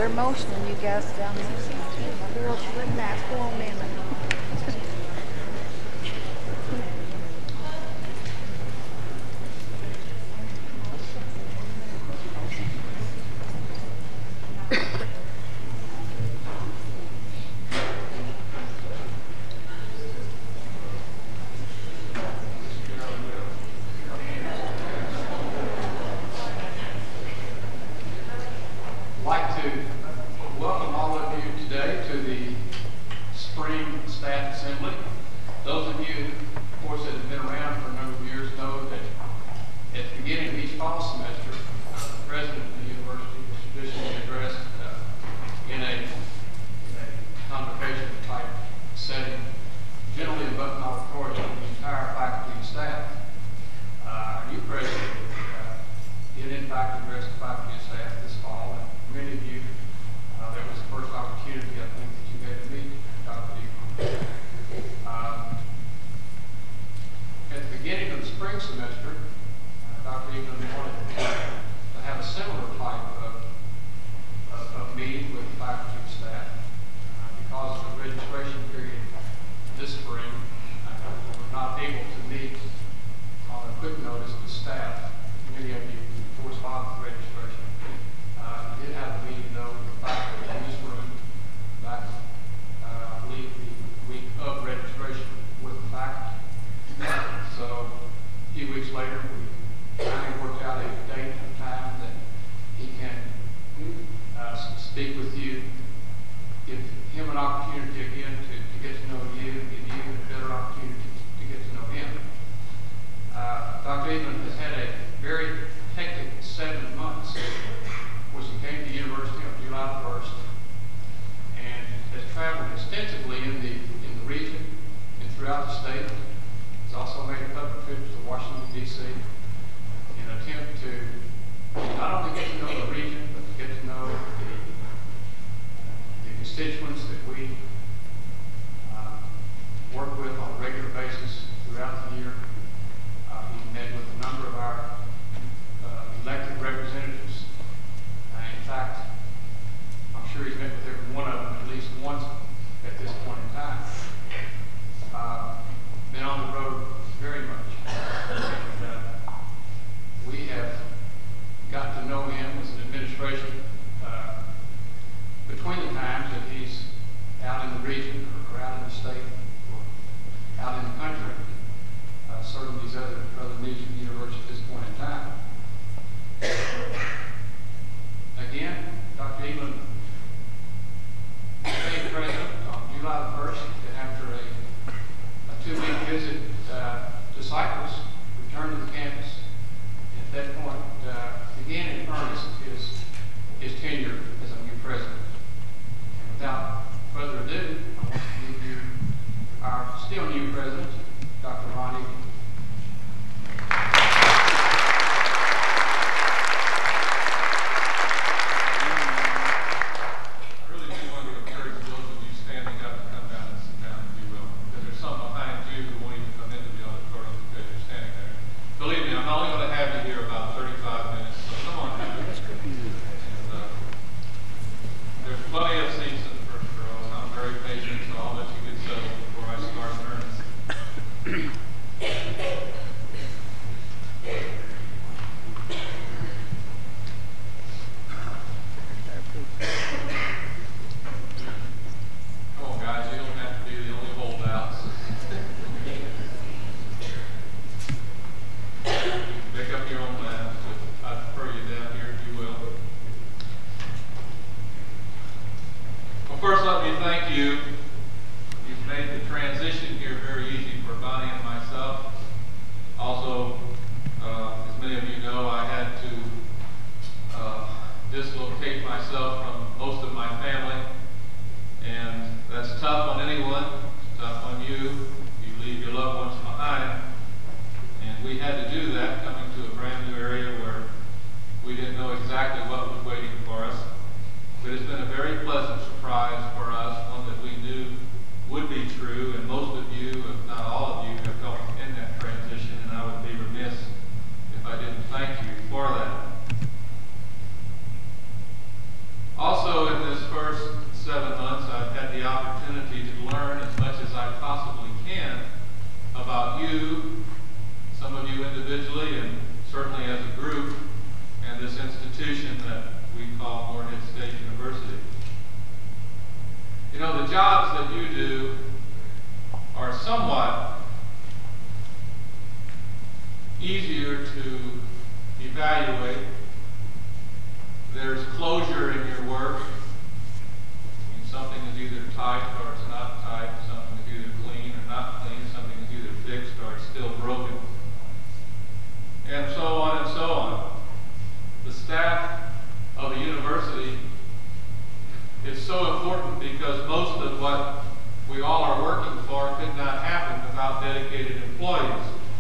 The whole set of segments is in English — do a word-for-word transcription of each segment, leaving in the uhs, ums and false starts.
They're motioning you guys down there. Girls, really nice. Go on in. Also, in that you do are somewhat easier to evaluate. There's closure in your work. I mean, something is either tight or it's not tight. Something is either clean or not clean. Something is either fixed or it's still broken. And so on and so on. The staff of a university is so important because most of what we all are working for could not happen without dedicated employees.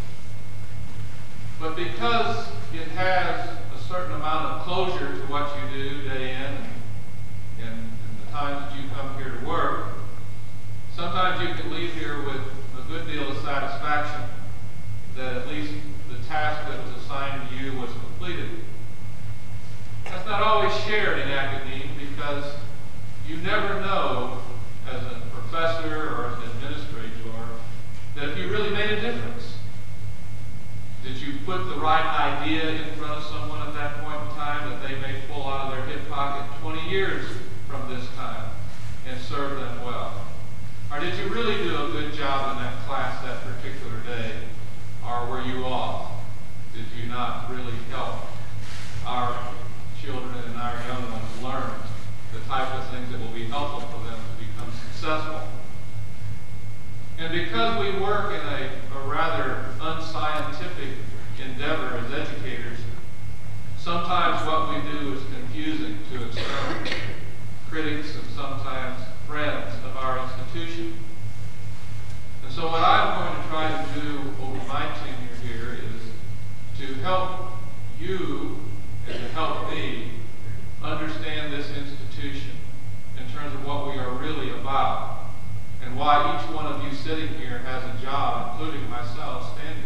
But because it has a certain amount of closure to what you do day in and, and, and the times that you come here to work, sometimes you can leave here with a good deal of satisfaction that at least the task that was assigned to you was completed. That's not always shared in academia because you never know as a professor or as an administrator that if you really made a difference. Did you put the right idea in front of someone at that point in time that they may pull out of their hip pocket twenty years from this time and serve them well? Or did you really do a good job in that class that particular day? Or were you off? Did you not really help our children and our young ones learn the type of things that will be helpful for them to become successful? And because we work in a, a rather unscientific endeavor as educators, sometimes what we do is confusing to external critics and sometimes friends of our institution. And so what I'm going to try to do over my tenure here is to help you and to help me understand this institution in terms of what we are really about and why each one of you sitting here has a job, including myself standing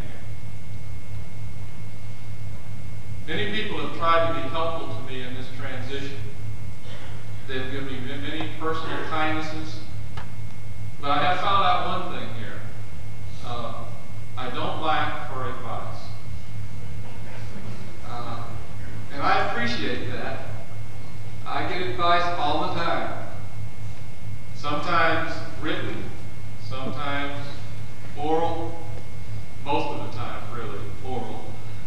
here. Many people have tried to be helpful to me in this transition. They've given me many personal kindnesses, but I have found out one thing here. Uh, I don't lack for advice. Uh, and I appreciate that. I get advice all the time. Sometimes written, sometimes oral, most of the time really oral.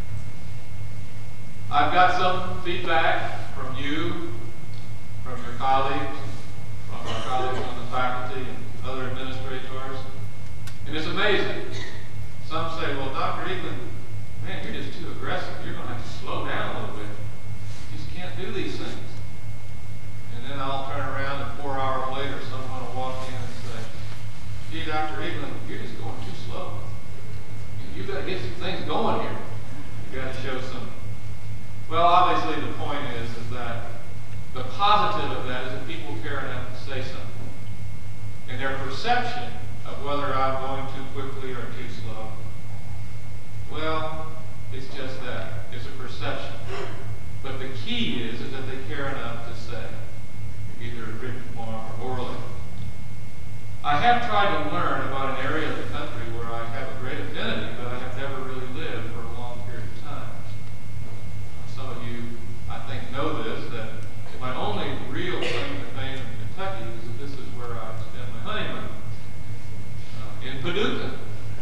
I've got some feedback from you, from your colleagues, from our colleagues on the faculty and other administrators, and it's amazing. Some say, well, Doctor Eaglin, man, you're just too aggressive. You're going to have to slow down a little bit. You just can't do these things. And then I'll turn around and four hours later, someone will walk in and say, gee, Doctor Eaglin, you're just going too slow. You've got to get some things going here. You've got to show some. Well, obviously the point is, is that the positive of that is that people care enough to say something. And their perception of whether I'm going too quickly or too slow, well, it's just that. It's a perception. But the key is, is that they care enough to say, either in written form or orally. I have tried to learn about an area of the country where I have a great affinity, but I have never really lived for a long period of time. Some of you, I think, know this, that my only real claim to fame in Kentucky is that this is where I spend my honeymoon, uh, in Paducah,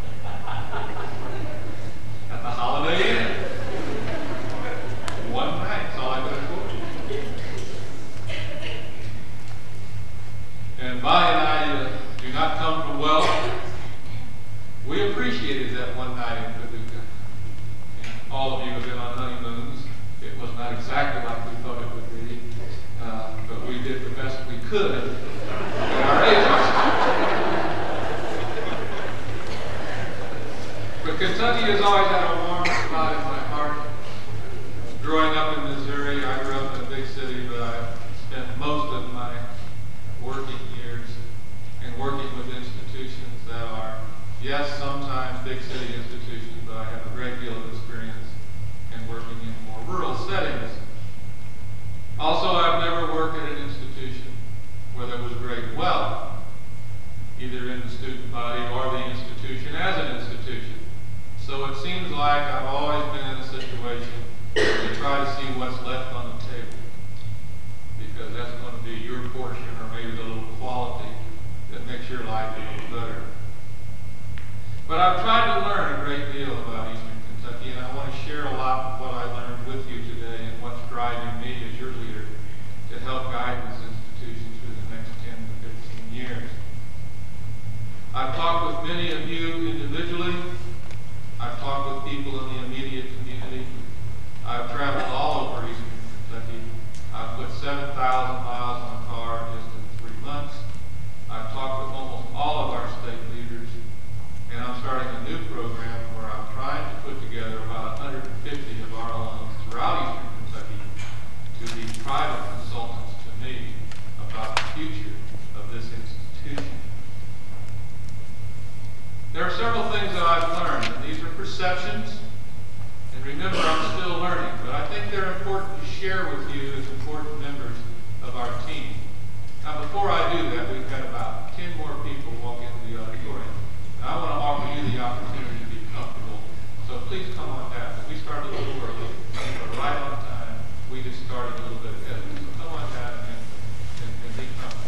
at the Holiday Inn. One night, that's all I could afford. And Vi and I uh, do not come from wealth. We appreciated that one night in Paducah. And all of you have been on honeymoons. It was not exactly like we thought it would be, uh, but we did the best we could at our ages. But Kentucky has always had a warm spot in my heart. Growing up in Missouri, I grew up in a big city, but I spent most of my working years and working with institutions that are, yes, sometimes big city institutions, but I have a great deal of experience in working in more rural settings. Also, I've never worked at an institution where there was great wealth, either in the student body or the institution as an institution. So it seems like I've always been in a situation to try to see what's left on the table, because that's going to be your portion or maybe the little quality that makes your life a little better. But I've tried to learn a great deal about Eastern Kentucky, and I want to share a lot of what I learned with you today and what's driving me as your leader to help guide this institution through the next ten to fifteen years. I've talked with many of you individually. I've talked with people in the immediate community. I've traveled all over Eastern Kentucky. I've put seven thousand miles on a car just in three months. I've talked with almost all of our state leaders. And I'm starting a new program where I'm trying to put together about one hundred fifty of our alums throughout Eastern Kentucky to be private consultants to me about the future of this institution. There are several things that I've learned, and these are perceptions. And remember, I'm still learning, but I think they're important to share with you as important members of our team. Now, before I do that, we've got about ten more people walk into the auditorium. I want to offer you the opportunity to be comfortable, so please come on down. We started a little early, but right on time. We just started a little bit ahead of you, so come on down and, and, and be comfortable.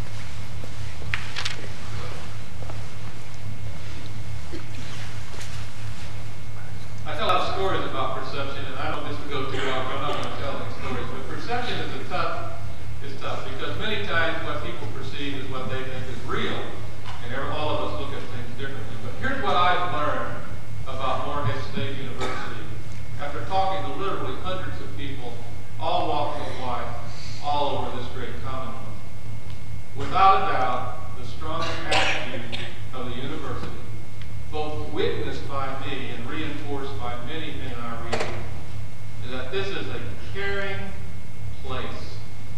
I tell a lot of stories about perception, and I don't want this to go too long, I'm not going to tell any stories, but perception is a tough, is tough, because many times what people perceive is what they think is real, and all of us look at things differently. But here's what I've learned about Morehead State University after talking to literally hundreds of people, all walks of life, all over this great commonwealth. Without a doubt, the strongest attribute of the university, both witnessed by me and reinforced by many in our region, is that this is a caring place.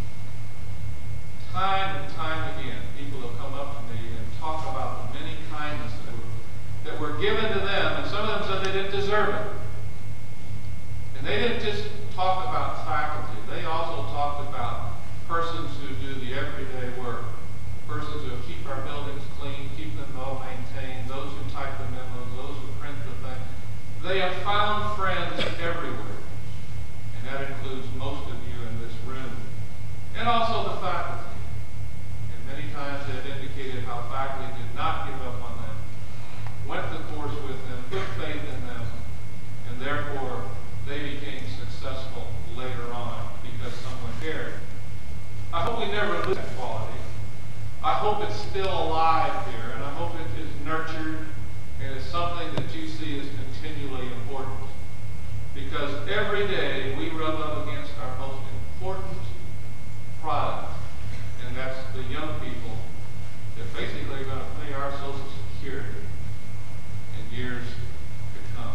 Time and time again, people have come up to me and talk about the many kindness that were, that were given to them, and some of them said they didn't deserve it. And they didn't just talk about faculty. They also talked about persons who do the everyday work, persons who keep our buildings clean, keep them well maintained, those who type the memos, those who print the thing. They have found friends everywhere, and that includes most of you in this room, and also the faculty. Many times they have indicated how faculty did not give up on them, went the course with them, put faith in them, and therefore they became successful later on because someone cared. I hope we never lose that quality. I hope it's still alive here, and I hope it is nurtured and is something that you see as continually important. Because every day we rub up against our most important product, and that's the young people that basically are going to pay our Social Security in years to come.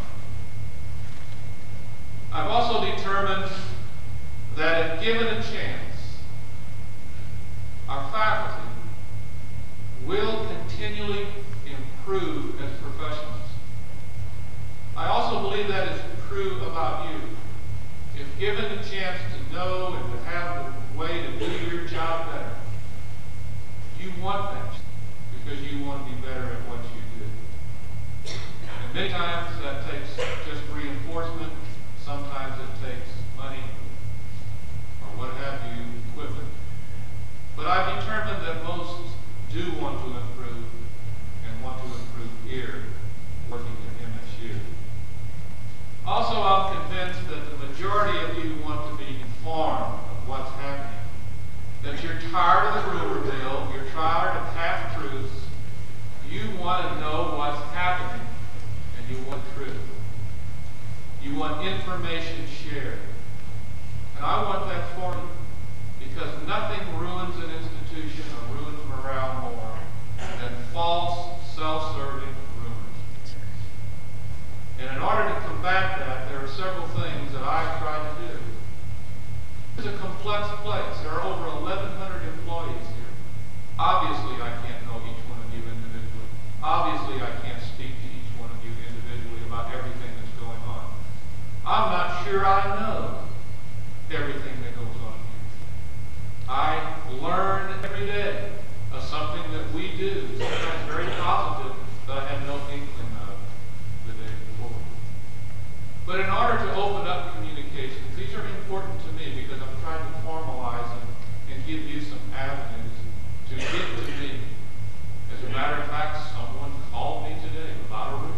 I've also determined that if given a chance, our faculty will continually improve as professionals. I also believe that is true about you. If given a chance to know and to have the way to do your job better, you want that because you want to be better at what you do. And many times that takes just reinforcement. Sometimes it takes money or what have you, equipment. But I've determined that most do want to improve and want to improve here, working at M S U. Also, I'm convinced that the majority of you want to be informed of what's happening. That you're tired of the rumor mill, you're tired of half-truths. You want to know what's happening, and you want truth. You want information shared. And I want that for you, because nothing ruins an institution or ruins morale more than false, self-serving rumors. And in order to combat that, there are several things that I've tried to do. It's a complex place. There are over eleven hundred employees here. Obviously, I can't know each one of you individually. Obviously, I can't speak to each one of you individually about everything that's going on. I'm not sure I know everything that goes on here. I learn every day of something that we do, sometimes very positive, that I had no inkling of the day before. But in order to open up communications, these are important to me because I'm trying to formalize them and give you some avenues to get to me. As a matter of fact, someone called me today about a room.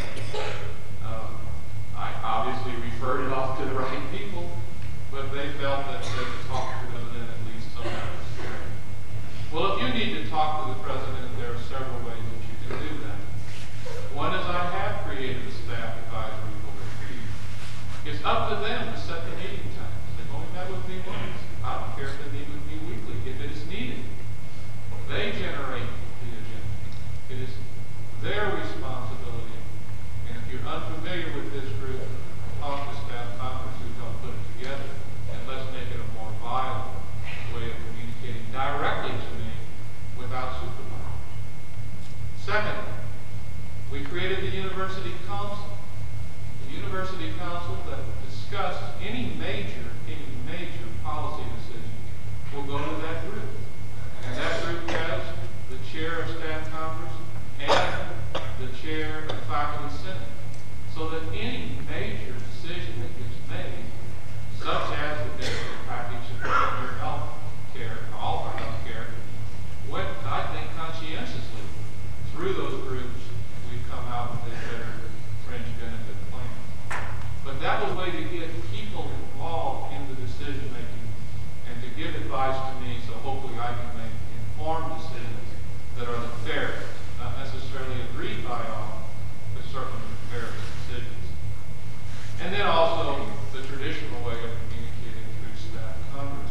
Um, I obviously referred it off to the right people, but they felt that they could talk to them and at least somehow share. Well, if you need to talk to the president, there are several ways that you can do that. One is I have created a staff advisory board. It's up to them to set the meeting times. They've only met with me once. I don't care if they meet with me weekly, if it is needed. They generate the agenda. It is their responsibility. And if you're unfamiliar with this group, talk to staff Congress who helped put it together. And let's make it a more viable way of communicating directly to me without supervising. Second, we created the University Council. The University Council that discuss any major, any major policy decision will go to that group. And that group has the chair of staff Congress and the chair of faculty senate. So that any major decision that gets made, such as the benefit package of your health care, all of our health care, went, I think, conscientiously through those groups, we've come out with a better fringe benefit plan. But that was a way to get people involved in the decision making and to give advice to me so hopefully I can make informed decisions that are the fairest, not necessarily agreed by all, but certainly the fairest decisions. And then also the traditional way of communicating through staff Congress.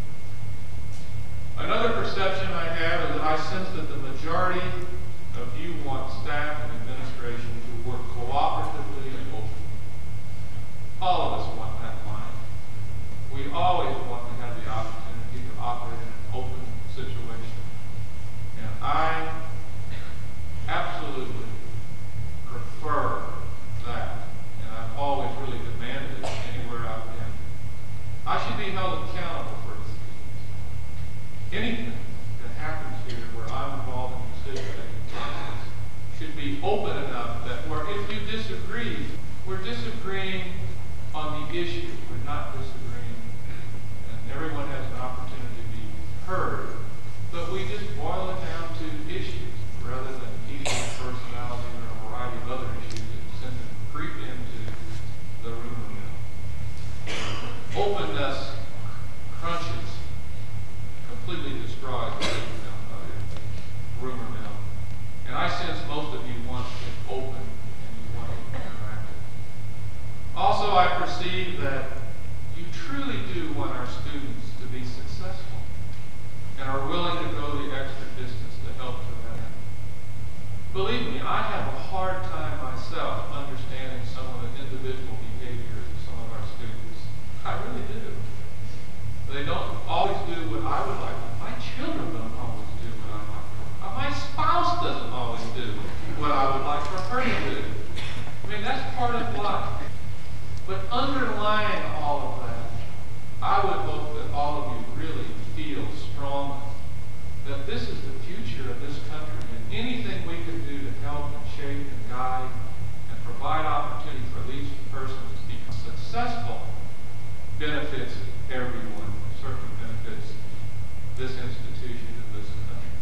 Another perception I have is that I sense that the majority of you want staff and administration to work cooperatively and openly. All of us want that line. We always want to have the opportunity to operate in an open situation. And I absolutely prefer that. And I've always really demanded it anywhere I've been. I should be held accountable for decisions. Anything that happens here where I'm involved in the decision-making process should be open enough that where if you disagree, we're disagreeing on the issue. We're not disagreeing. And everyone has an opportunity to be heard. But we just boil it down to issues rather than easy personality or a variety of other issues that send them creep into the rumor mill. Openness crunches, completely destroys the rumor mill. And I sense most of you want it open and you want it interactive. Also, I perceive that you truly do want our students to be successful and are willing to go the extra distance to help to that end. Believe me, I have a hard time myself understanding some of the individual behaviors of some of our students. I really do. They don't always do what I would like. My children don't always do what I like. My spouse doesn't always do what I would like for her to do. I mean, that's part of life. But underlying all of that, I would hope that all of you really feel strongly that this is the future of this country, and anything we can do to help and shape and guide and provide opportunity for these persons to become successful benefits everyone, certainly benefits this institution and this country.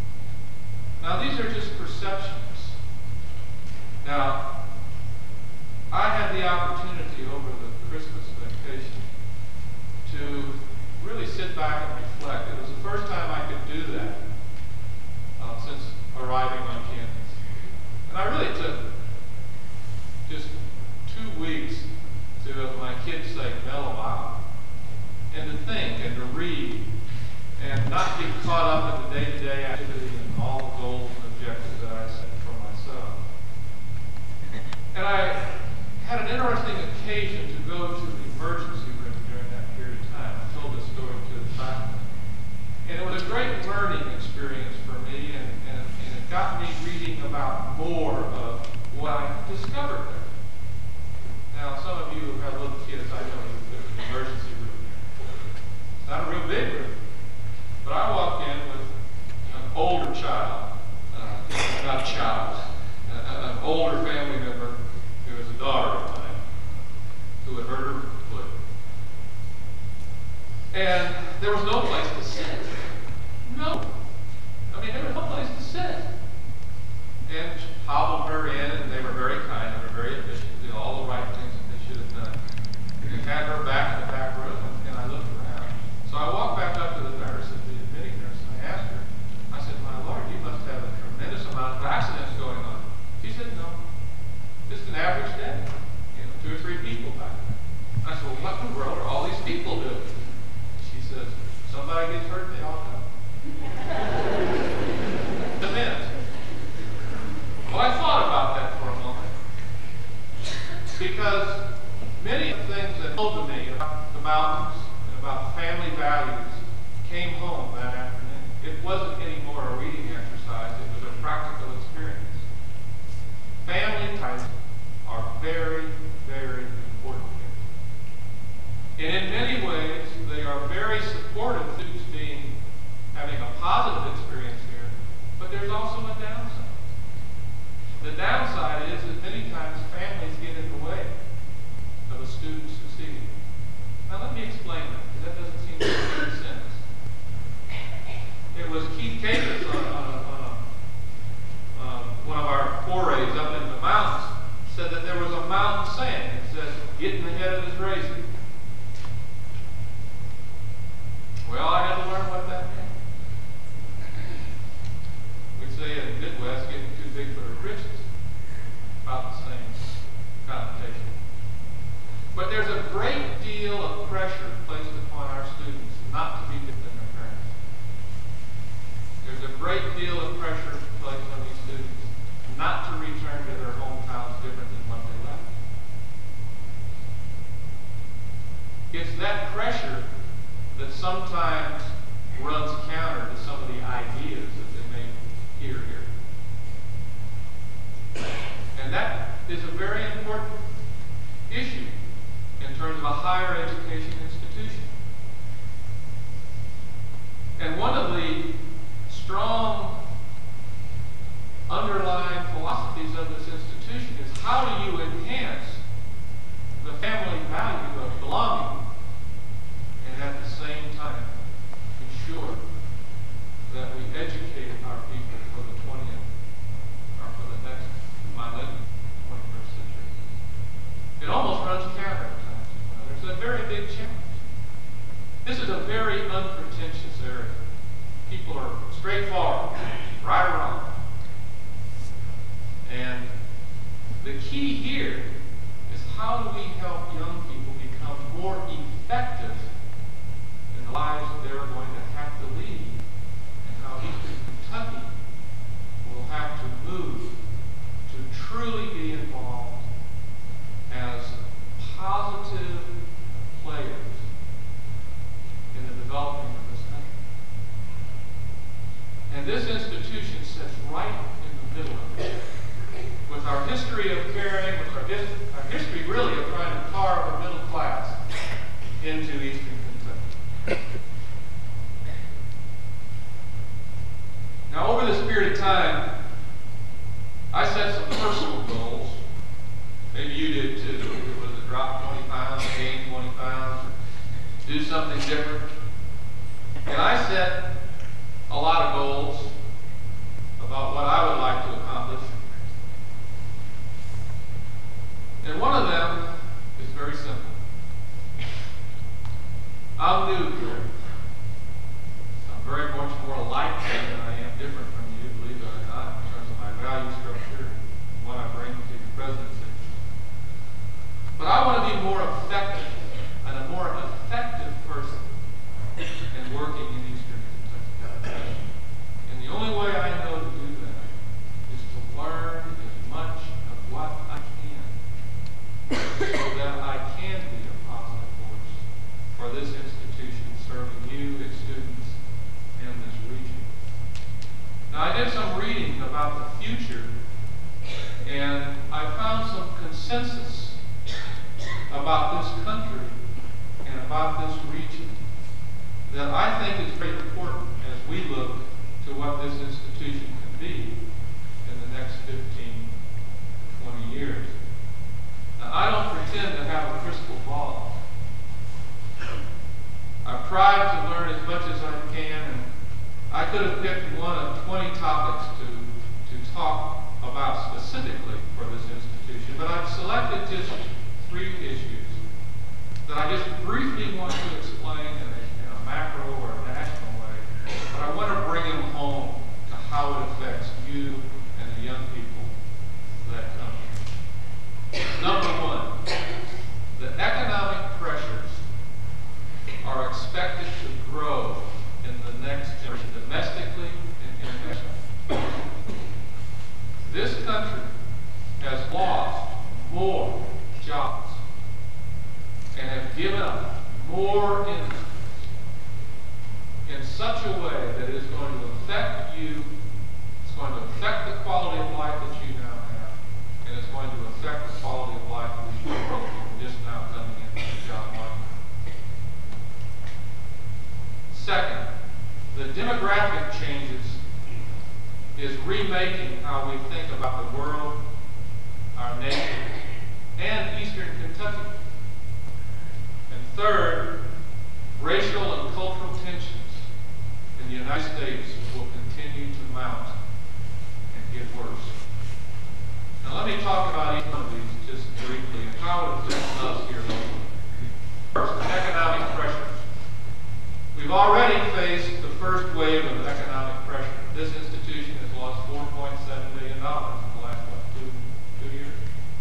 Now, these are just perceptions. Now, I had the opportunity over the Christmas vacation to really sit back and reflect. It was the first time I could do that uh, since arriving on campus. And I really took just two weeks to, as my kids say, mellow out and to think and to read and not get caught up in the day-to-day activity and all the goals and objectives that I set for myself. And I had an interesting occasion to go to the emergency room during that period of time. I told this story to the faculty. And it was a great learning experience for me, and, and, and it got me reading about more of what I discovered there. Now, some of you who have little kids, I know you've been in the emergency room. It's not a real big room. But I walked in with an older child, uh, not a child, uh, an older family member who was a daughter of mine, who had hurt her foot. And there was no place to sit. No. I mean, there was no place to sit. about family values came home that afternoon. It wasn't anymore a reading exercise, it was a practical experience. Family ties are very, very important here. And in many ways, they are very supportive of students being, having a positive experience here, but there's also a downside. The downside is that many times families get in the way of a student succeeding. Now let me explain that, because that doesn't seem to make any sense. It was Keith Capus on, on, a, on a, uh, one of our forays up into the mountains said that there was a mountain saying that says, "Get in the head of his racing." Well, I had to learn what that meant. We say in the Midwest, getting too big for her britches. About the same connotation. But there's a great deal of pressure placed upon our students not to be different than their parents. There's a great deal of pressure placed on these students not to return to their hometowns different than what they left. It's that pressure that sometimes runs counter to some of the ideas that they may hear here. And that is a very important issue in terms of a higher education institution. And one of the strong underlying philosophies of this institution is, how do you enhance the family value of belonging and at the same time ensure that we educate our people for the twentieth or for the next millennium, twenty-first century. It almost runs counter at times. There's a very big challenge. This is a very unpretentious area. People are straightforward, right or wrong. And the key here is, how do we help young people become more effective in the lives they're going to have to lead, and how Eastern Kentucky will have to move to truly be involved as positive players in the development of this country. And this institution sits right in the middle of it. With our history of caring, with our, his, our history really of trying to carve a middle class into Eastern Kentucky. Now, over this period of time, I set some personal goals. Maybe you did too. It was to drop twenty pounds, gain twenty pounds, do something different. And I set a lot of goals about what I would like to accomplish. And one of them is very simple. I'm new here. I'm very much more alike than I am different from you, believe it or not, in terms of my value structure and what I bring to your presidency. But I want to be more effective and a more effective person in working in Eastern Kentucky. And the only way I know to do that is to learn as much of what I can, so that I can be a positive force for this institution, serving you, its students, and this region. Now, I did some reading about the future, and I found some consensus about this country and about this region that I think is very important as we look to what this institution can be in the next fifteen, twenty years. Now, I don't pretend to have a crystal ball. I've tried to learn as much as I can, and I could have picked one of twenty topics to, to talk about specifically for this institution, but I've selected just three issues that I just briefly want to explain in a, in a macro or a national way, but I want to bring them home to how it affects you and the young people that come here. Number one, the economic pressures are expected to grow in the next generation, domestically and internationally. This country has lost more jobs and have given up more in in such a way that it is going to affect you, it's going to affect the quality of life that you now have, and it's going to affect the quality of life of these people just now coming into the job market. Second, the demographic changes is remaking how we think about the world, our nation, and Eastern Kentucky. And third, racial and cultural tensions in the United States will continue to mount and get worse. Now let me talk about each one of these just briefly and how it affects us here locally. First, economic pressures. We've already faced the first wave of economic pressure. This institution has lost four point seven million dollars in the last, what, two, two years?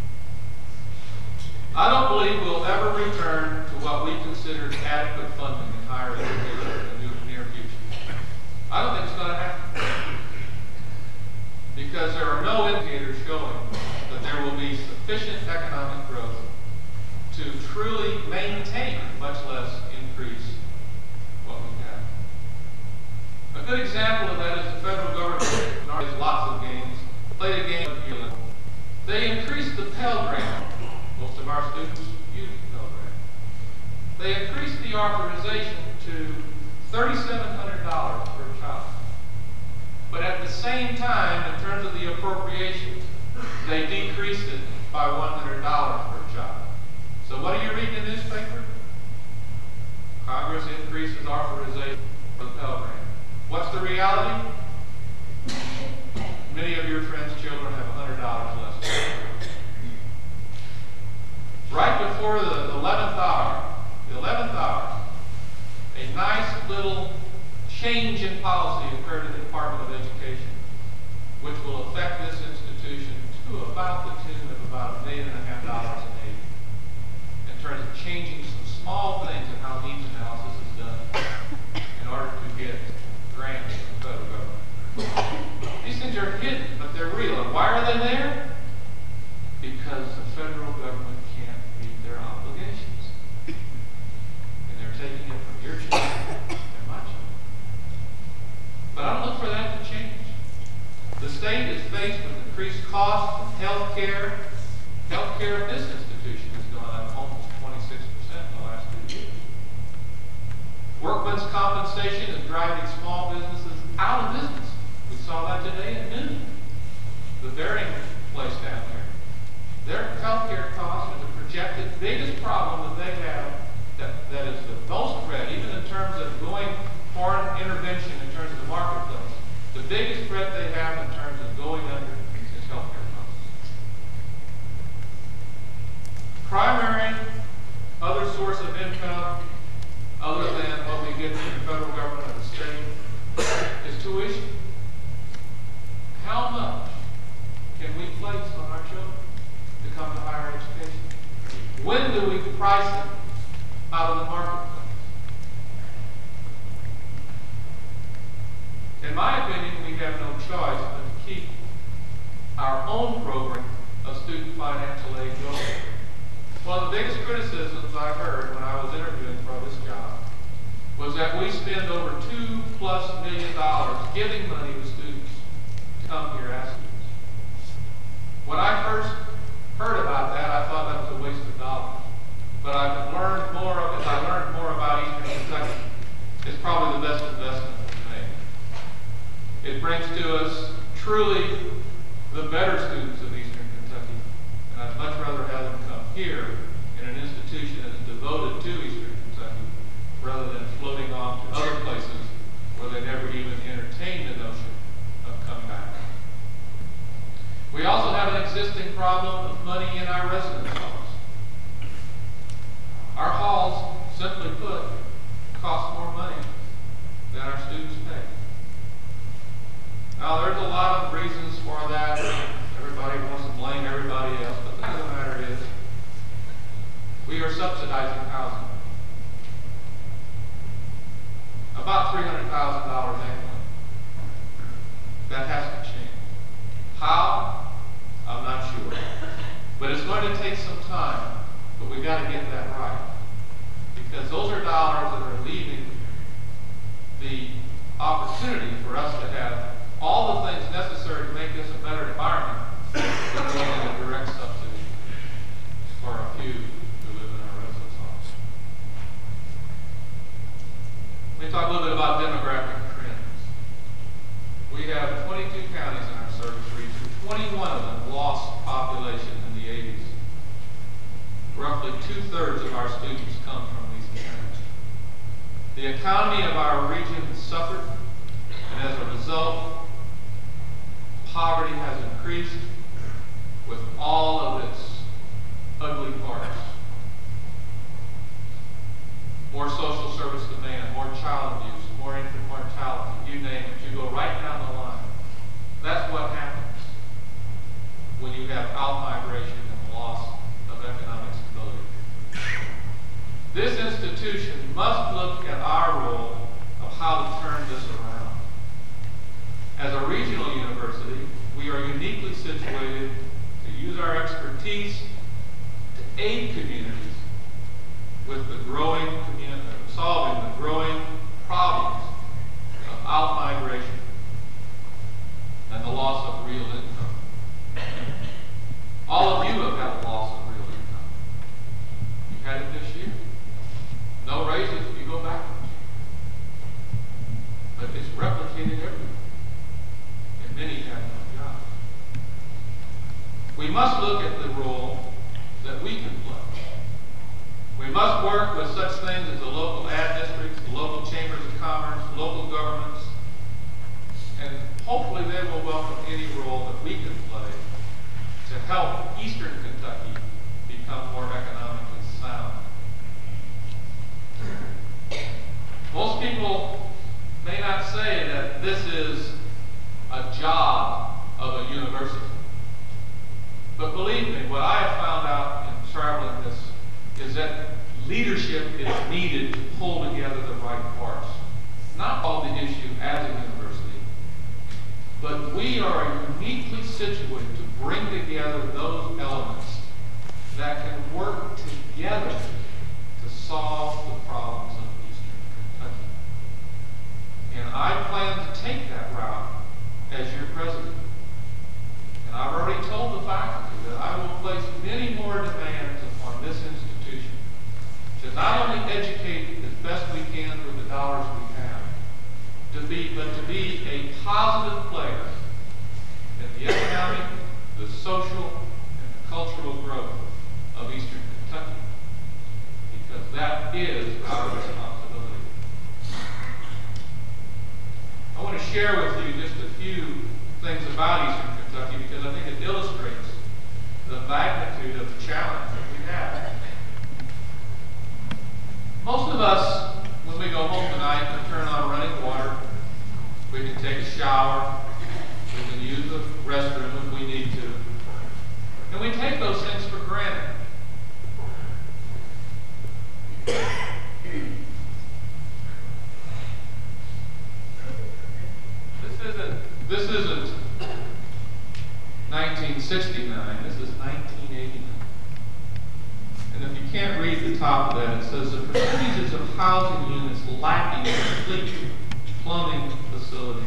I don't believe we'll ever return to what we considered adequate funding in higher education in the near future. I don't think it's going to happen. Because there are no indicators showing that there will be sufficient economic growth to truly maintain, much less increase, what we have. A good example of that is the federal government, there's lots of games, played a game of healing. They increased the Pell Grant. Most of our students use the Pell Grant. They increased the authorization to thirty-seven hundred dollars per child. But at the same time, in terms of the appropriations, they decreased it by one hundred dollars per child. So what do you read in the newspaper? Congress increases authorization for the Pell Grant. What's the reality? Many of your friends' children have one hundred dollars less. Right before the eleventh hour, the eleventh hour, a nice little change in policy occurred in the Department of Education, which will affect this institution to about the tune of about a million and a half dollars in aid, in terms of changing some small things in how needs analysis is done in order to get grants from the federal government. These things are hidden, but they're real. And why are they there? Because the federal government can't meet their obligations. And they're taking it from your children and my children. But I don't look for that to change. The state is faced with increased costs in health care. Health care at this institution has gone up almost twenty-six percent in the last two years. Workmen's compensation is driving small businesses out of business. We saw that today at noon. The Bearing place down there. Their health care costs are the projected biggest problem that they have that, that is the most threat, even in terms of going foreign intervention in terms of the marketplace. The biggest threat they have in terms of going under is health care costs. Primary other source of income, other than what we get from the federal government or the state, is tuition. How much can we place on our children to come to higher education? When do we price them out of the marketplace? In my opinion, we have no choice but to keep our own program of student financial aid going. One of the biggest criticisms I heard when I was interviewing for this job was that we spend over two plus million dollars giving money to students to come here as students. When I first heard about that, I thought that was a waste of dollars. But I've learned more of it. I learned more about Eastern Kentucky. It's probably the best investment we made. It brings to us truly the better students of Eastern Kentucky, and I'd much rather have them come here in an institution that is devoted to Eastern Kentucky rather than floating off to other places where they never even entertained the notion of coming back. We also have an existing problem of money in our residence halls. Our halls, simply put, cost more money than our students pay. Now, there's a lot of reasons for that. Everybody wants to blame everybody else, but the fact of the matter is, we are subsidizing housing. About three hundred thousand dollars annually. That has to change. How? I'm not sure. But it's going to take some time, but we've got to get that right. Because those are dollars that are leaving the Let me talk a little bit about demographic trends. We have twenty-two counties in our service region. twenty-one of them lost population in the eighties. Roughly two-thirds of our students come from these counties. The economy of our region has suffered, and as a result, poverty has increased with all of its ugly parts. More social service demand, more child abuse, more infant mortality, you name it. You go right down the line. That's what happens when you have out-migration and loss of economic stability. This institution must look at our role of how to turn this around. As a regional university, we are uniquely situated to use our expertise to aid communities with the growing community, solving the growing problems of out-migration and the loss of real income. All of you have had a loss of real income. You've had it this year. No raises if you go backwards. But it's replicated everywhere. And many have no jobs. We must look at the role that we can play. We must work with such things as the local ad districts, the local chambers of commerce, local governments, and hopefully they will welcome any role that we can play to help Eastern Kentucky become more economically sound. Most people may not say that this is a job of a university. But believe me, what I have found out in traveling this is that leadership is needed to pull together the right parts. Not all the issue as a university, but we are uniquely situated to bring together those elements that can work together to solve the problems of Eastern Kentucky. And I plan to take that route as your president. And I've already told the faculty that I will place many more demands upon this institution to not only educate as best we can with the dollars we have, to be, but to be a positive player in the economic, the social, and the cultural growth of Eastern Kentucky, because that is our responsibility. I want to share with you just a few things about Eastern Kentucky because I think it illustrates the magnitude of the challenge that we have. Most of us, when we go home tonight, can turn on running water, we can take a shower, we can use the restroom if we need to, and we take those things for granted. This isn't, this isn't nineteen sixty-nine, this is nineteen eighty-nine. And if you can't read the top of that, it says the percentages of housing units lacking complete plumbing facilities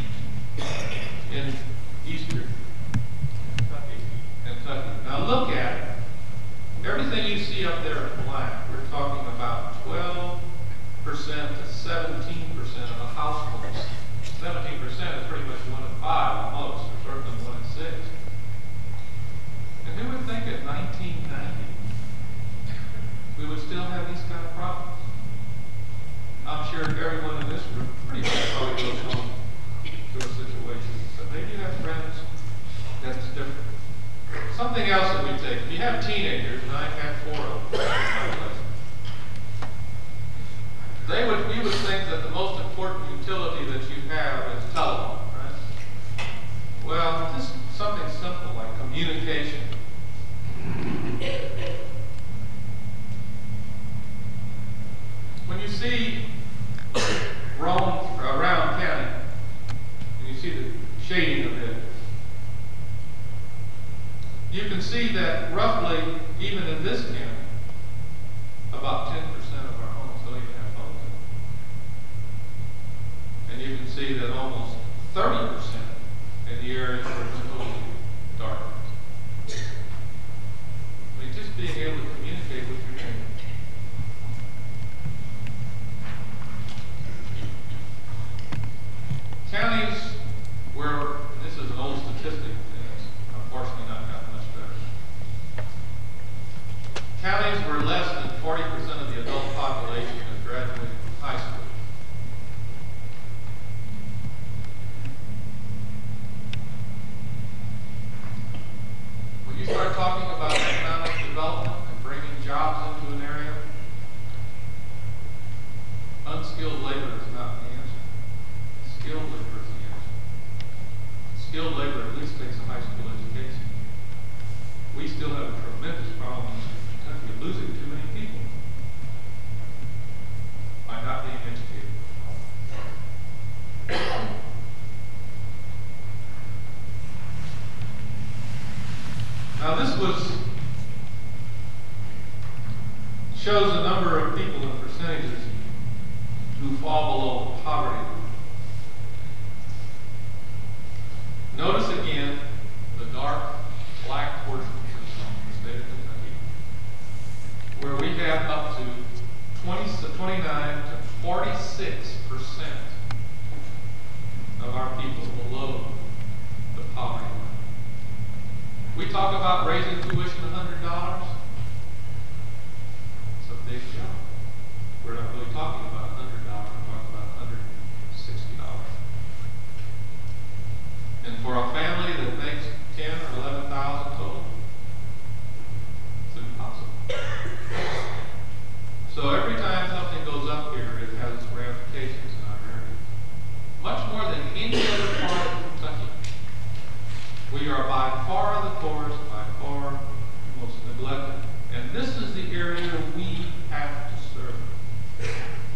in Eastern Kentucky. Kentucky. Now look at it. Everything you see up there in black, we're talking about twelve percent to seventeen percent of the households. seventeen percent is pretty much one in five almost, or certainly one in six. And who would think in nineteen ninety we would still have these kind of problems? I'm sure everyone in this room pretty much probably goes home to a situation. But maybe you have friends that's different. Something else that we take. If you have teenagers, and I've had four of them, they would, you would think that the most important utility that you have is telephone, right? Well, just something simple like communication. When you see Rome, uh, Round County, and you see the shading of it, you can see that roughly, even in this county, about ten percent of our homes don't even have phones in them. And you can see that almost thirty percent in the areas where it's totally dark. I mean, just being able to communicate with your neighbor. counties where, and this is an old statistic, and it's unfortunately not gotten much better. Counties where less than forty percent of the adult population has graduated from high school. When you start talking about economic development and bringing jobs into an area, unskilled labor is not the answer. Skilled labor is the answer. Skilled labor at least takes a high school education. We still have a tremendous problem in Kentucky of losing too many people by not being educated. Now this was shows the number of people in percentages who fall below the poverty line. Notice again the dark black portions of the state of Kentucky, where we have up to twenty, twenty-nine to forty-six percent of our people below the poverty line. We talk about raising tuition one hundred dollars. It's a big job. We're not really talking about one hundred dollars, we're talking about one hundred sixty dollars. And for a family that makes ten or eleven thousand total, it's impossible. So every time something goes up here, it has its ramifications in our area. Much more than any other part of Kentucky. We are by far the poorest, by far most neglected. And this is the area we have to serve.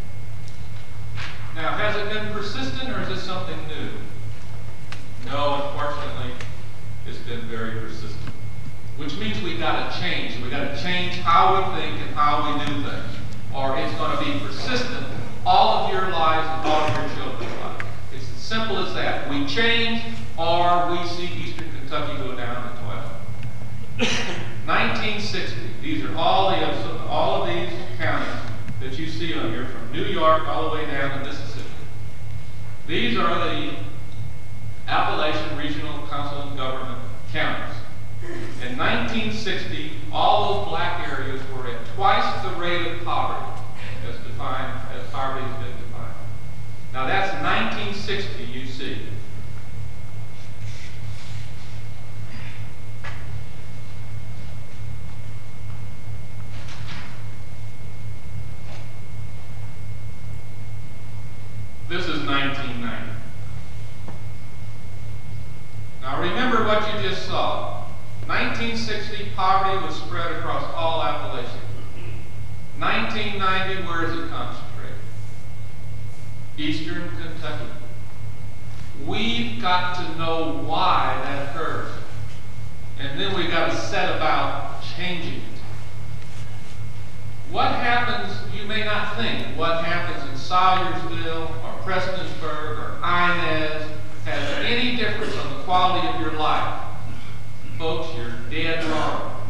Now, has it been persistent or is this something new? No, unfortunately, it's been very persistent. Which means we got to change. We got to change how we think and how we do things. Or it's going to be persistent all of your lives and all of your children's lives. It's as simple as that. We change or we see Eastern Kentucky go down the toilet. nineteen sixty. These are all the all of these counties that you see on here, from New York all the way down to Mississippi. These are the Appalachian Regional Council of Government counties. In nineteen sixty, all those black areas were at twice the rate of poverty as defined, as poverty has been defined. Now that's nineteen sixty, you see. This is nineteen ninety. Now remember what you just saw. nineteen sixty, poverty was spread across all Appalachia. nineteen ninety, where is it concentrated? Eastern Kentucky. We've got to know why that occurs. And then we've got to set about changing it. What happens, you may not think, what happens in Salyersville or Prestonsburg or Inez has any difference on the quality of your life. Folks, you're dead wrong.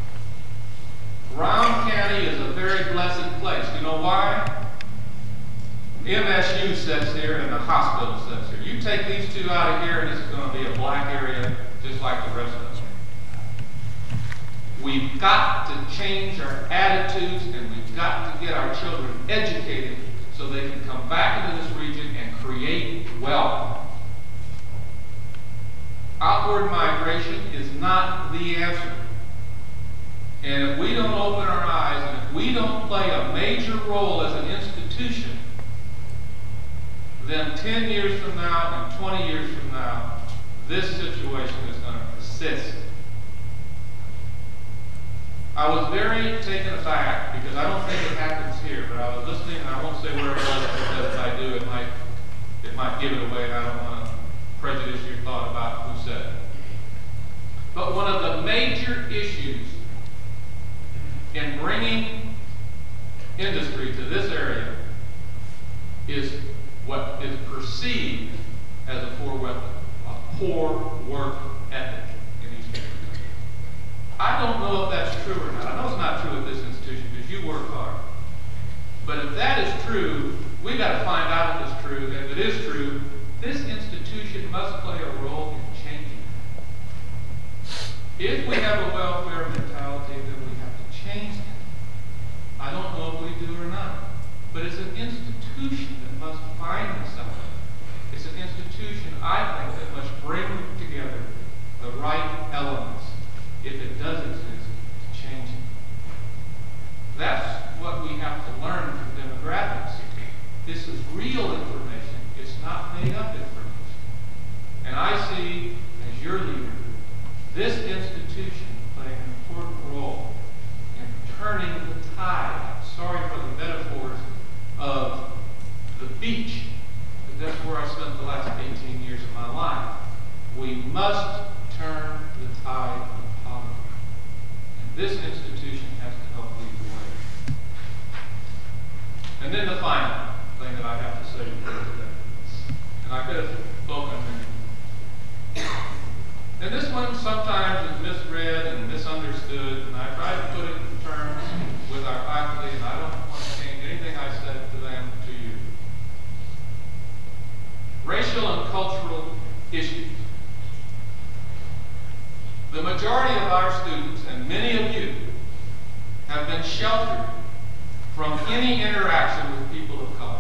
Brown County is a very blessed place. You know why? M S U sits here and the hospital sits here. You take these two out of here and it's going to be a black area just like the rest of them. We've got to change our attitudes and we've got to get our children educated so they can come back into this region and create wealth. Outward migration is not the answer. And if we don't open our eyes and if we don't play a major role as an institution, then ten years from now and twenty years from now, this situation is going to persist. I was very taken aback because I don't think it happens here, but I was listening, and I won't say where it was because if I do, it might, it might give it away, and I don't want to prejudice your thought about who said it. But one of the major issues in bringing industry to this area is what is perceived as a poor work, a poor work ethic in Eastern Kentucky. I don't know if that's true or not. I know it's not true at this institution because you work hard. But if that is true, we've got to find out if it's true. And if it is true, this institution institution must play a role in changing it. If we have a welfare mentality, then we have to change it. I don't know if we do or not, but it's an institution that must find itself. It's an institution, I think, that must bring together the right elements. If it does exist, to change it. That's what we have to learn from demographics. This is real information. It's not made up information. And I see, as your leader, this institution playing an important role in turning the tide. Sorry for the metaphors of the beach, but that's where I spent the last eighteen years of my life. We must turn the tide of poverty. And this institution has to help lead the way. And then the final thing that I have to say to you today, and I could have spoken many. And this one sometimes is misread and misunderstood, and I try to put it in terms with our faculty, and I don't want to change anything I said to them to you. Racial and cultural issues. The majority of our students, and many of you, have been sheltered from any interaction with people of color.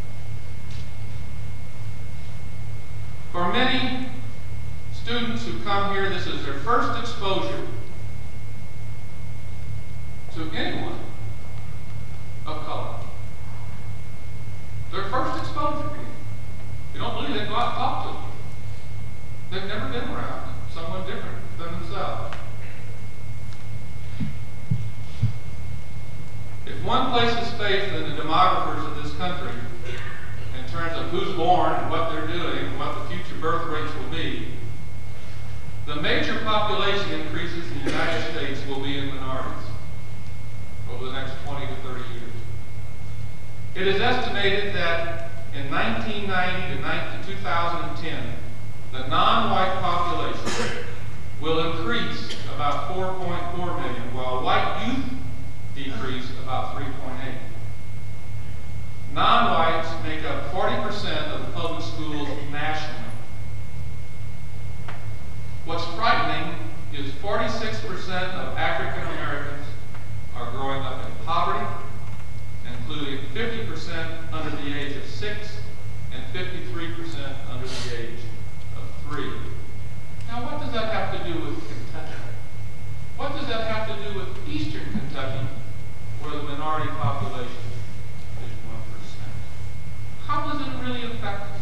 For many students who come here, this is their first exposure to anyone of color. Their first exposure. You don't believe they go out and talk to them. They've never been around someone different than themselves. If one places faith in the demographers of this country in terms of who's born and what they're doing and what the future birth rates will be, the major population increases in the United States will be in minorities over the next twenty to thirty years. It is estimated that in nineteen ninety to two thousand ten, the non-white population will increase about four point four million, while white youth decrease about three point eight. Non-whites make up forty percent of the public schools nationally. What's frightening is forty-six percent of African Americans are growing up in poverty, including fifty percent under the age of six and fifty-three percent under the age of three. Now, what does that have to do with Kentucky? What does that have to do with Eastern Kentucky, where the minority population is one percent? How does it really affect us?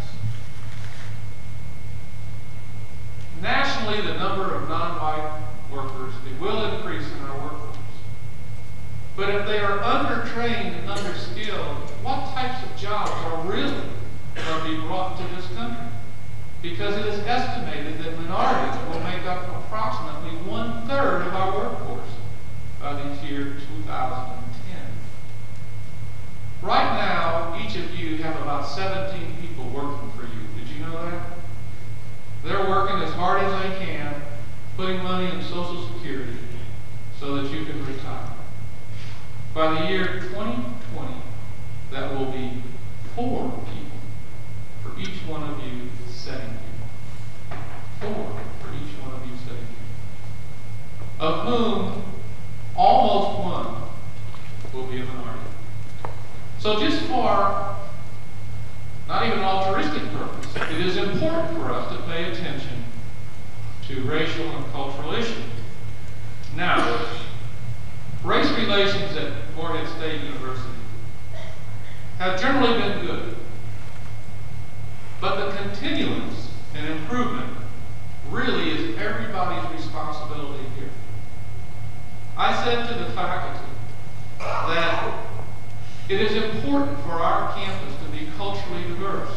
Nationally, the number of non-white workers, it will increase in our workforce. But if they are undertrained and underskilled, what types of jobs are really going to be brought to this country? Because it is estimated that minorities will make up approximately one-third of our workforce by the year two thousand ten. Right now, each of you have about seventeen people working for you. Did you know that? They're working as hard as they can, putting money in Social Security so that you can retire. By the year twenty twenty, that will be four people for each one of you setting here. Four for each one of you setting here. Of whom almost one will be a minority. So just for not even altruistic purpose, it is important for us to pay attention to racial and cultural issues. Now, race relations at Morehead State University have generally been good, but the continuance and improvement really is everybody's responsibility here. I said to the faculty that it is important for our campus to be culturally diverse.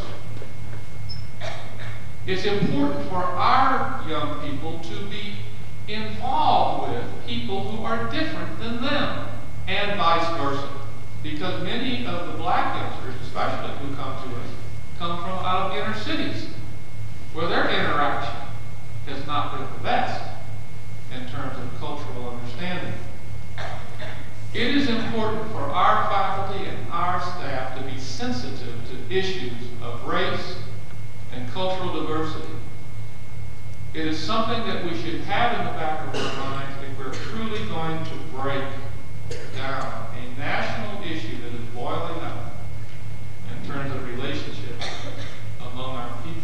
It's important for our young people to be involved with people who are different than them, and vice versa. Because many of the black youngsters, especially who come to us, come from out of inner cities, where their interaction has not been the best in terms of cultural understanding. It is important for our faculty and our staff to be sensitive to issues of race and cultural diversity. It is something that we should have in the back of our minds if we're truly going to break down a national issue that is boiling up in terms of relationships among our people.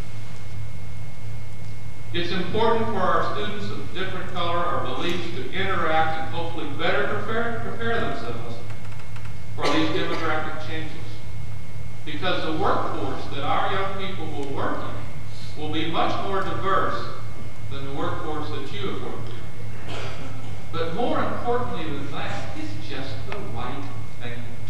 It's important for our students of different color or beliefs to interact and hopefully better prepare, prepare themselves for these demographic changes. Because the workforce that our young people will work in will be much more diverse than the workforce that you have worked in. But more importantly than that, it's just the right thing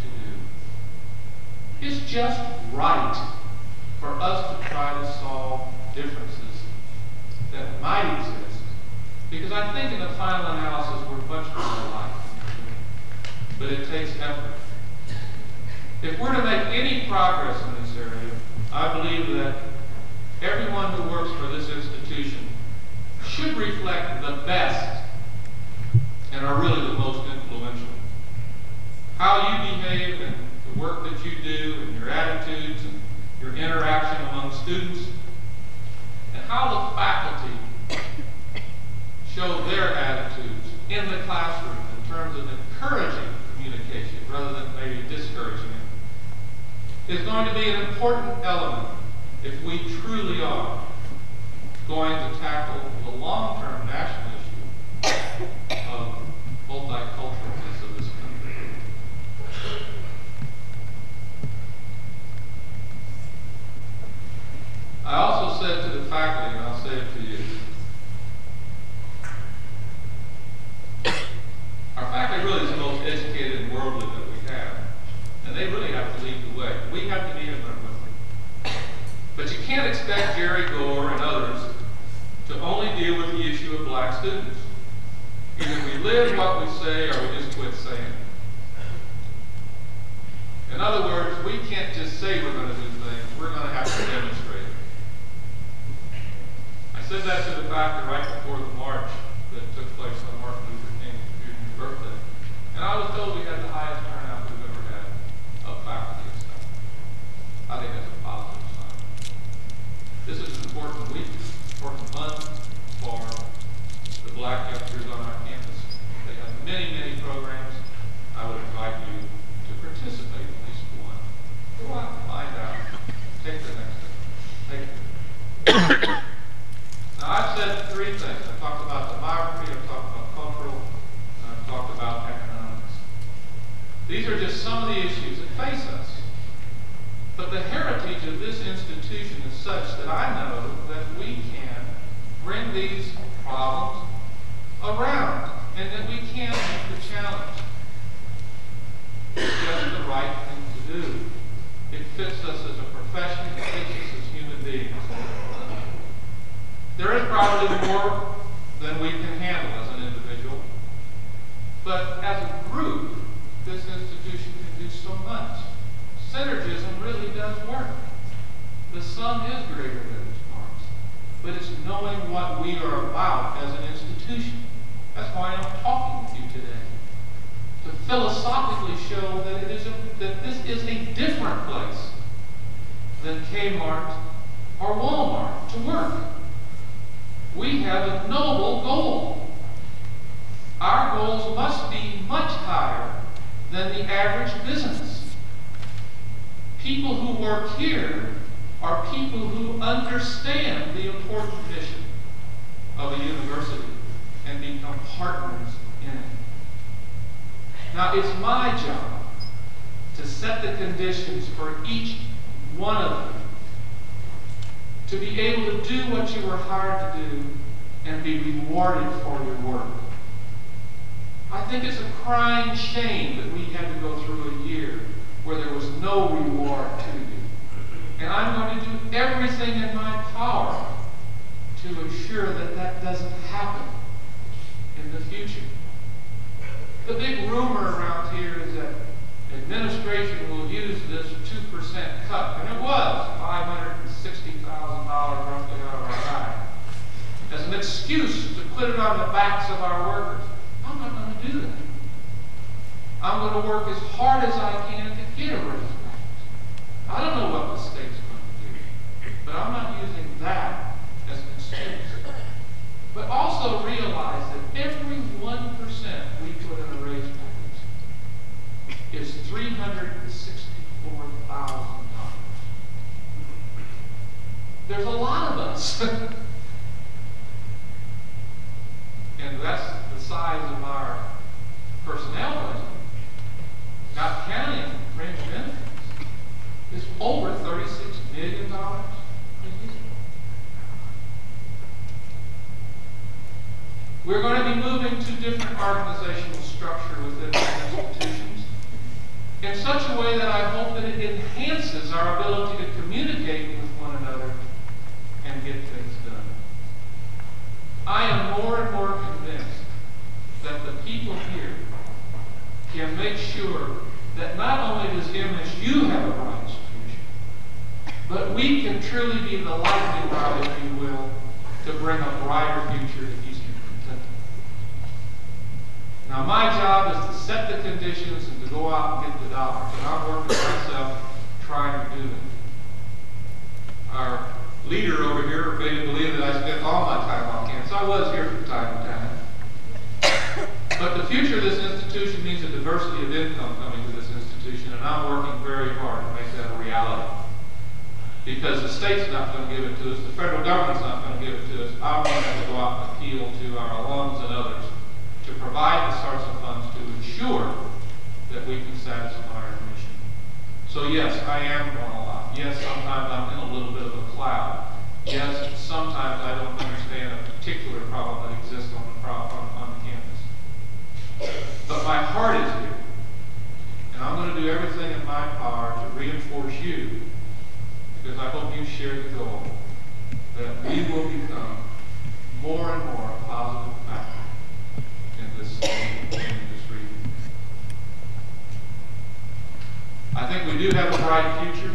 to do. It's just right for us to try to solve differences that might exist. Because I think in the final analysis, we're much more alike. But it takes effort. If we're to make any progress in this area, I believe that everyone who works for this institution should reflect the best and are really the most influential. How you behave and the work that you do and your attitudes and your interaction among students and how the faculty show their attitudes in the classroom in terms of encouraging communication rather than maybe discouraging it is going to be an important element if we truly are going to tackle the long-term national issue of multiculturalness of this country. I also said to the faculty, and I'll say it to you, our faculty really is the most educated and worldly that we have, and they really have to lead the way. We have to be in there with them. But you can't expect Jerry Gore and others to only deal with the issue of black students. Either we live what we say or we just quit saying it. In other words, we can't just say we're going to do things, we're going to have to demonstrate it. I said that to the faculty right before the march that took place on Martin Luther King's birthday. And I was told we had the highest turnout we've ever had of faculty and staff. I think that's a positive sign. This is an important week, important month for the black youngsters on our campus. They have many, many programs. I would invite you to participate in at least one. Go out and find out. Take the next step. Take it. Now, I've said three things. I've talked about demography, I've talked about cultural, and I've talked about economics. These are just some of the issues that face us. But the heritage of this institution is such that I know that we can bring these problems around and that we can meet the challenge. It's just the right thing to do. It fits us as a profession, it fits us as human beings. There is probably more than we can handle as an individual, but as a group, this institution can do so much. Synergism really does work. The sum is greater than its parts, but it's knowing what we are about as an institution. That's why I'm talking with you today, to philosophically show that it is a, that this is a different place than Kmart or Walmart to work. We have a noble goal. Our goals must be much higher than the average business. People who work here are people who understand the important mission of a university and become partners in it. Now, it's my job to set the conditions for each one of you to be able to do what you were hired to do and be rewarded for your work. I think it's a crying shame that we had to go through a year where there was no reward to you. And I'm going to do everything in my power to ensure that that doesn't happen in the future. The big rumor around here is that administration will use this two percent cut, and it was five hundred sixty thousand dollars roughly out of our time, as an excuse to put it on the backs of our workers. I'm not going to do that. I'm going to work as hard as I can to get a raise. I don't know what the state's going to do, but I'm there's a lot of us. And that's the size of our personnel budget, not counting fringe benefits, is over thirty-six million dollars a year. We're going to be moving to different organizational structure within our institutions in such a way that I hope that it enhances our ability to communicate with one another and get things done. I am more and more convinced that the people here can make sure that not only does M S U have a bright future, but we can truly be the lightning rod, if you will, to bring a brighter future to Eastern Kentucky. Now, my job is to set the conditions and to go out and get the dollars, and I'm working myself trying to do that. Our leader over here made me believe that I spent all my time on campus. I was here from time to time. But the future of this institution means a diversity of income coming to this institution, and I'm working very hard to make that a reality. Because the state's not going to give it to us, the federal government's not going to give it to us. I'm going to have to go out and appeal to our alums and others to provide the sorts of funds to ensure that we can satisfy our mission. So yes, I am going a lot. Yes, sometimes I'm in a little bit of a cloud. Yes, sometimes I don't understand a particular problem that exists on the, pro on, on the campus. But my heart is here. And I'm going to do everything in my power to reinforce you, because I hope you share the goal that we will become more and more a positive factor in this state and in this region. I think we do have a bright future.